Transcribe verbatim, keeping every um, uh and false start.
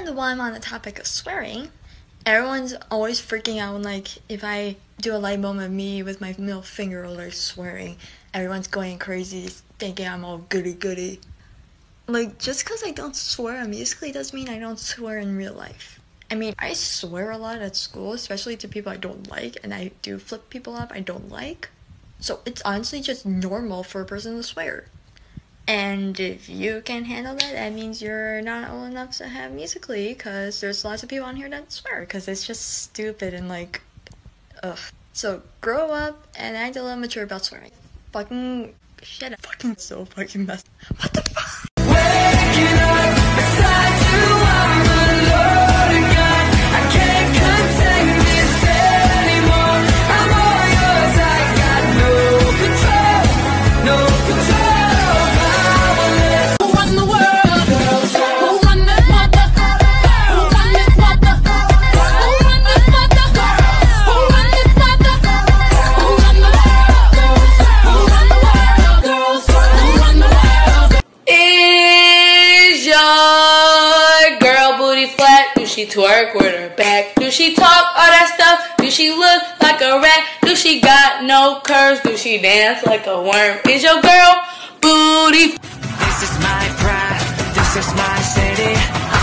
And while I'm on the topic of swearing, everyone's always freaking out when, like, if I do a light moment of me with my middle finger like swearing, everyone's going crazy thinking I'm all goody goody. Like, just because I don't swear on musically doesn't mean I don't swear in real life. I mean, I swear a lot at school, especially to people I don't like, and I do flip people up I don't like. So it's honestly just normal for a person to swear. And if you can't handle that, that means you're not old enough to have musically, because there's lots of people on here that swear, because it's just stupid and like, ugh. So grow up and act a little mature about swearing. Fucking shit, fucking so fucking messed. What the fuck? Waking up beside you, I'm alone again. I can't contain this anymore. I'm all yours, I got no control, no control. She twerk with her back? Do she talk all that stuff? Do she look like a rat? Do she got no curves? Do she dance like a worm? Is your girl booty? This is my pride, this is my city.